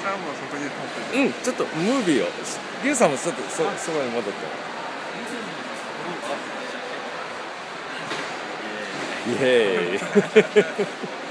さんもそこに立ってうん、ちょっとムービーをリュウさんもちょっとそばに戻ってイエーイ